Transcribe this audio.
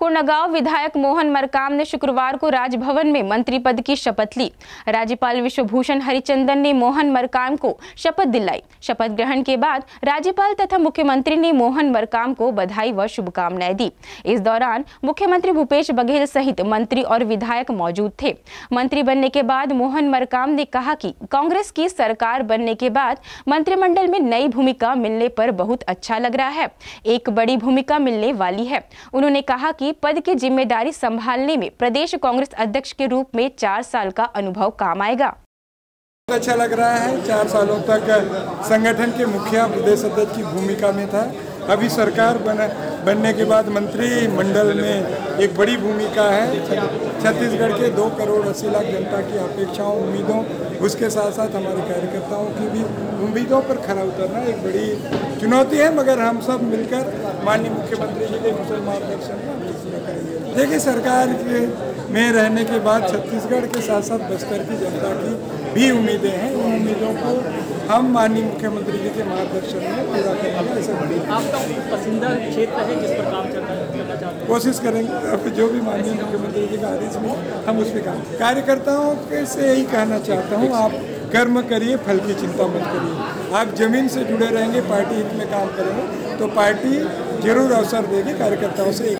कोंडागांव विधायक मोहन मरकाम ने शुक्रवार को राजभवन में मंत्री पद की शपथ ली। राज्यपाल विश्वभूषण हरिचंदन ने मोहन मरकाम को शपथ दिलाई। शपथ ग्रहण के बाद राज्यपाल तथा मुख्यमंत्री ने मोहन मरकाम को बधाई व शुभकामनाएं दी। इस दौरान मुख्यमंत्री भूपेश बघेल सहित मंत्री और विधायक मौजूद थे। मंत्री बनने के बाद मोहन मरकाम ने कहा कि कांग्रेस की सरकार बनने के बाद मंत्रिमंडल में नई भूमिका मिलने पर बहुत अच्छा लग रहा है। एक बड़ी भूमिका मिलने वाली है। उन्होंने कहा कि पद की जिम्मेदारी संभालने में प्रदेश कांग्रेस अध्यक्ष के रूप में 4 साल का अनुभव काम आएगा। अच्छा लग रहा है। 4 सालों तक संगठन के मुखिया प्रदेश अध्यक्ष की भूमिका में था। अभी सरकार बनने के बाद मंत्रिमंडल में एक बड़ी भूमिका है। छत्तीसगढ़ के 2 करोड़ 80 लाख जनता की अपेक्षाओं, उम्मीदों, उसके साथ साथ हमारे कार्यकर्ताओं की भी उम्मीदों पर खरा उतरना एक बड़ी चुनौती है, मगर हम सब मिलकर माननीय मुख्यमंत्री जी के कुशल मार्गदर्शन में पूरा करेंगे। देखिए, सरकार में रहने के बाद छत्तीसगढ़ के साथ साथ बस्तर की जनता की भी उम्मीदें हैं। उन उम्मीदों को हम माननीय मुख्यमंत्री जी के मार्गदर्शन में पूरा करेंगे। ऐसा बड़ी आपका पसंदीदा क्षेत्र है जिस पर काम करना चाहते हैं? कोशिश करेंगे। अब जो भी माननीय मुख्यमंत्री जी का आदेश में हम उस पर काम। कार्यकर्ताओं के से यही कहना चाहता हूँ, आप कर्म करिए, फल की चिंता मत करिए। आप जमीन से जुड़े रहेंगे, पार्टी हित में काम करेंगे तो पार्टी जरूर अवसर देगी। कार्यकर्ताओं से